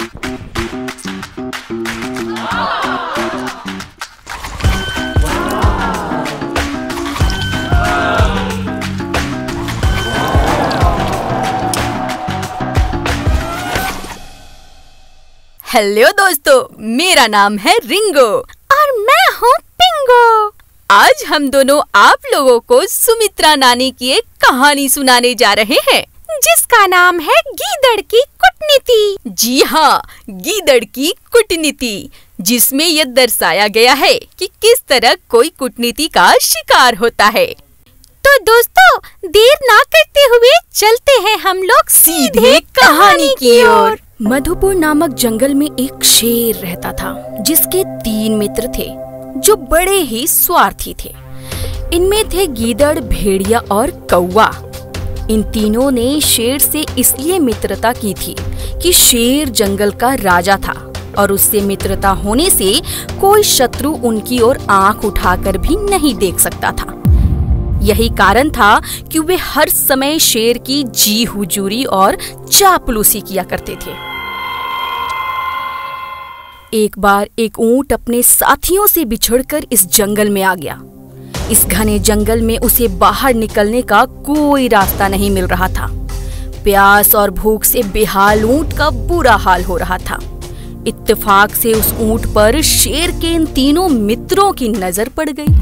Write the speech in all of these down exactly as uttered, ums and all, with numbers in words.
Hello दोस्तों, मेरा नाम है रिंगो और मैं हूँ पिंगो। आज हम दोनों आप लोगों को सुमित्रा नानी की एक कहानी सुनाने जा रहे हैं जिसका नाम है गीदड़ की कूटनीति। जी हाँ, गीदड़ की कूटनीति, जिसमें यह दर्शाया गया है कि किस तरह कोई कूटनीति का शिकार होता है। तो दोस्तों, देर ना करते हुए चलते हैं हम लोग सीधे कहानी की ओर। मधुपुर नामक जंगल में एक शेर रहता था जिसके तीन मित्र थे जो बड़े ही स्वार्थी थे। इनमें थे गीदड़, भेड़िया और कौवा। इन तीनों ने शेर से इसलिए मित्रता की थी कि शेर जंगल का राजा था और उससे मित्रता होने से कोई शत्रु उनकी ओर आंख उठाकर भी नहीं देख सकता था। यही कारण था कि वे हर समय शेर की जी हुजूरी और चापलूसी किया करते थे। एक बार एक ऊंट अपने साथियों से बिछड़कर इस जंगल में आ गया। इस घने जंगल में उसे बाहर निकलने का कोई रास्ता नहीं मिल रहा था। प्यास और भूख से बेहाल ऊंट का बुरा हाल हो रहा था। इत्तेफाक से उस ऊंट पर शेर के इन तीनों मित्रों की नजर पड़ गई।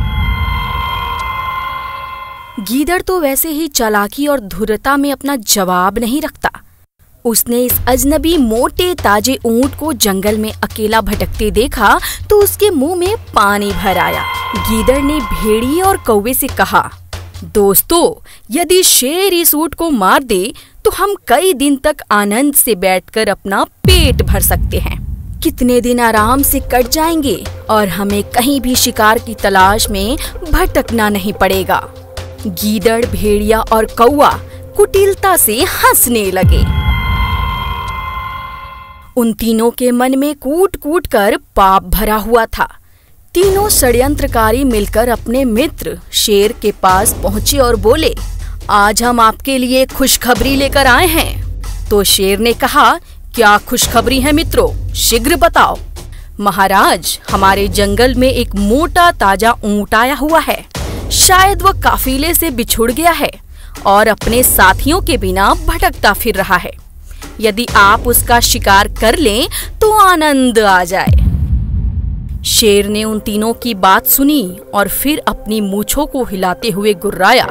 गीदड़ तो वैसे ही चालाकी और धूर्तता में अपना जवाब नहीं रखता। उसने इस अजनबी मोटे ताजे ऊंट को जंगल में अकेला भटकते देखा तो उसके मुंह में पानी भर आया। गीदड़ ने भेड़िए और कौवे से कहा, दोस्तों, यदि शेर इस ऊंट को मार दे तो हम कई दिन तक आनंद से बैठकर अपना पेट भर सकते हैं। कितने दिन आराम से कट जाएंगे और हमें कहीं भी शिकार की तलाश में भटकना नहीं पड़ेगा। गीदड़, भेड़िया और कौवा कुटिलता से हंसने लगे। उन तीनों के मन में कूट कूट कर पाप भरा हुआ था। तीनों षड्यंत्रकारी मिलकर अपने मित्र शेर के पास पहुंचे और बोले, आज हम आपके लिए खुशखबरी लेकर आए हैं। तो शेर ने कहा, क्या खुशखबरी है मित्रों, शीघ्र बताओ। महाराज, हमारे जंगल में एक मोटा ताजा ऊंट आया हुआ है। शायद वह काफिले से बिछुड़ गया है और अपने साथियों के बिना भटकता फिर रहा है। यदि आप उसका शिकार कर लें तो आनंद आ जाए। शेर ने उन तीनों की बात सुनी और फिर अपनी मूंछों को हिलाते हुए गुर्राया,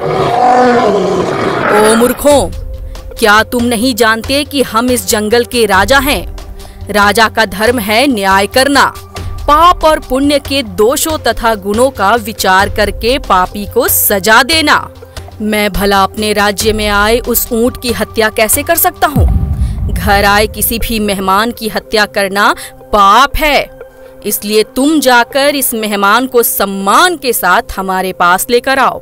ओ मूर्खों, क्या तुम नहीं जानते कि हम इस जंगल के राजा हैं? राजा का धर्म है न्याय करना, पाप और पुण्य के दोषों तथा गुणों का विचार करके पापी को सजा देना। मैं भला अपने राज्य में आए उस ऊंट की हत्या कैसे कर सकता हूँ? घर आए किसी भी मेहमान की हत्या करना पाप है। इसलिए तुम जाकर इस मेहमान को सम्मान के साथ हमारे पास लेकर आओ।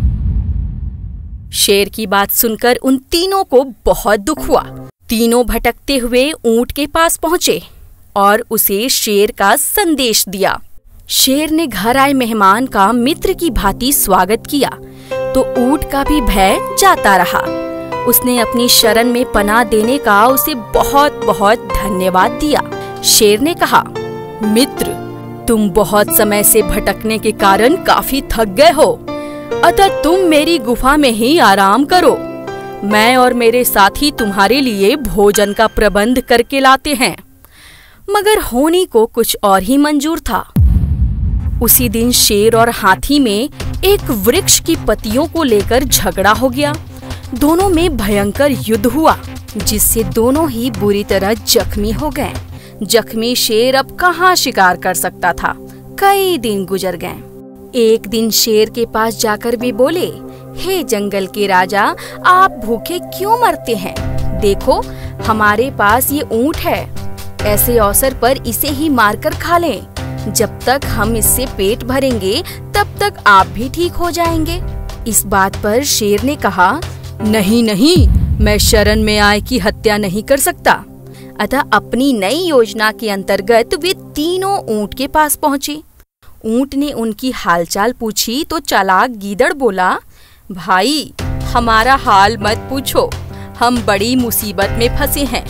शेर की बात सुनकर उन तीनों को बहुत दुख हुआ। तीनों भटकते हुए ऊंट के पास पहुंचे और उसे शेर का संदेश दिया। शेर ने घर आए मेहमान का मित्र की भांति स्वागत किया तो ऊंट का भी भय जाता रहा। उसने अपनी शरण में पनाह देने का उसे बहुत बहुत धन्यवाद दिया। शेर ने कहा, मित्र, तुम बहुत समय से भटकने के कारण काफी थक गए हो, अतः तुम मेरी गुफा में ही आराम करो। मैं और मेरे साथी तुम्हारे लिए भोजन का प्रबंध करके लाते हैं। मगर होनी को कुछ और ही मंजूर था। उसी दिन शेर और हाथी में एक वृक्ष की पत्तियों को लेकर झगड़ा हो गया। दोनों में भयंकर युद्ध हुआ जिससे दोनों ही बुरी तरह जख्मी हो गए। जख्मी शेर अब कहाँ शिकार कर सकता था। कई दिन गुजर गए। एक दिन शेर के पास जाकर भी बोले, हे जंगल के राजा, आप भूखे क्यों मरते हैं? देखो, हमारे पास ये ऊंट है। ऐसे अवसर पर इसे ही मारकर खा लें। जब तक हम इससे पेट भरेंगे तब तक आप भी ठीक हो जाएंगे। इस बात पर शेर ने कहा, नहीं नहीं, मैं शरण में आए की हत्या नहीं कर सकता। अतः अपनी नई योजना के अंतर्गत वे तीनों ऊंट के पास पहुँचे। ऊंट ने उनकी हालचाल पूछी तो चालाक गीदड़ बोला, भाई, हमारा हाल मत पूछो, हम बड़ी मुसीबत में फंसे हैं।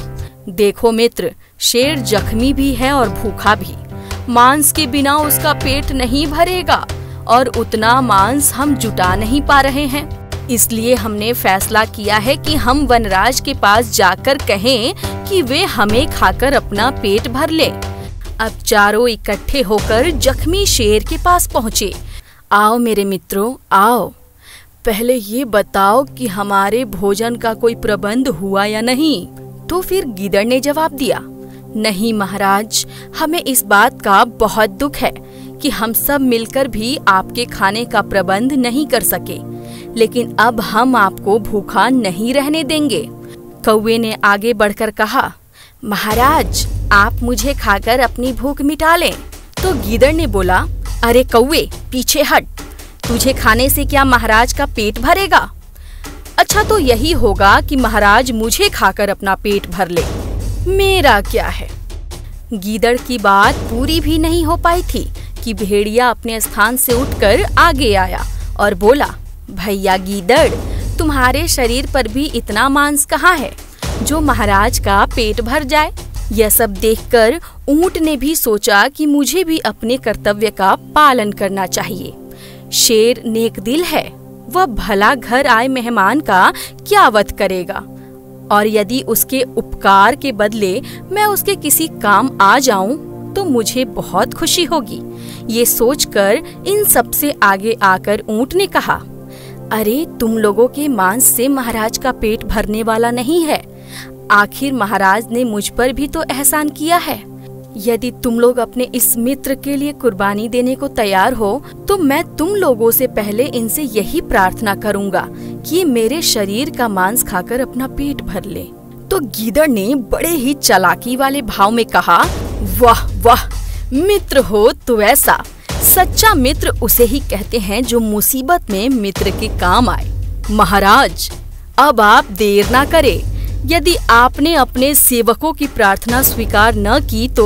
देखो मित्र, शेर जख्मी भी है और भूखा भी। मांस के बिना उसका पेट नहीं भरेगा और उतना मांस हम जुटा नहीं पा रहे हैं। इसलिए हमने फैसला किया है कि हम वनराज के पास जाकर कहें कि वे हमें खाकर अपना पेट भर ले। अब चारों इकट्ठे होकर जख्मी शेर के पास पहुँचे। आओ मेरे मित्रों, आओ, पहले ये बताओ कि हमारे भोजन का कोई प्रबंध हुआ या नहीं। तो फिर गीदड़ ने जवाब दिया, नहीं महाराज, हमें इस बात का बहुत दुख है कि हम सब मिलकर भी आपके खाने का प्रबंध नहीं कर सके, लेकिन अब हम आपको भूखा नहीं रहने देंगे। कौवे ने आगे बढ़कर कहा, महाराज, आप मुझे खाकर अपनी भूख मिटा लें। तो गीदड़ ने बोला, अरे कौवे, पीछे हट, तुझे खाने से क्या महाराज का पेट भरेगा? अच्छा तो यही होगा कि महाराज मुझे खाकर अपना पेट भर ले, मेरा क्या है। गीदड़ की बात पूरी भी नहीं हो पाई थी कि भेड़िया अपने स्थान से उठकर आगे आया और बोला, भैया गीदड़, तुम्हारे शरीर पर भी इतना मांस कहाँ है जो महाराज का पेट भर जाए। यह सब देखकर ऊंट ने भी सोचा कि मुझे भी अपने कर्तव्य का पालन करना चाहिए। शेर नेक दिल है, वह भला घर आए मेहमान का क्या वध करेगा, और यदि उसके उपकार के बदले मैं उसके किसी काम आ जाऊं तो मुझे बहुत खुशी होगी। ये सोचकर इन सब से आगे आकर ऊंट ने कहा, अरे तुम लोगों के मांस से महाराज का पेट भरने वाला नहीं है। आखिर महाराज ने मुझ पर भी तो एहसान किया है। यदि तुम लोग अपने इस मित्र के लिए कुर्बानी देने को तैयार हो तो मैं तुम लोगों से पहले इनसे यही प्रार्थना करूंगा कि ये मेरे शरीर का मांस खाकर अपना पेट भर ले। तो गीदड़ ने बड़े ही चालाकी वाले भाव में कहा, वाह वाह, मित्र हो तो ऐसा। सच्चा मित्र उसे ही कहते हैं जो मुसीबत में मित्र के काम आए। महाराज, अब आप देर ना करें। यदि आपने अपने सेवकों की प्रार्थना स्वीकार न की तो।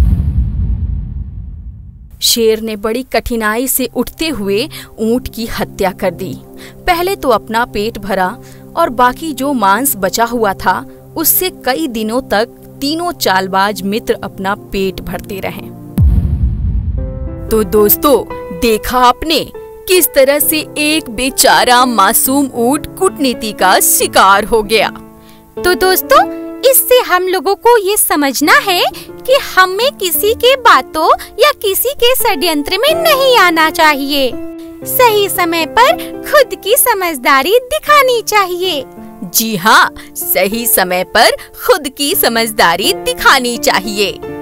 शेर ने बड़ी कठिनाई से उठते हुए ऊंट की हत्या कर दी। पहले तो अपना पेट भरा और बाकी जो मांस बचा हुआ था उससे कई दिनों तक तीनों चालबाज मित्र अपना पेट भरते रहे। तो दोस्तों, देखा आपने किस तरह से एक बेचारा मासूम ऊंट कूटनीति का शिकार हो गया। तो दोस्तों, इससे हम लोगों को ये समझना है कि हमें किसी के बातों या किसी के षड्यंत्र में नहीं आना चाहिए। सही समय पर खुद की समझदारी दिखानी चाहिए। जी हाँ, सही समय पर खुद की समझदारी दिखानी चाहिए।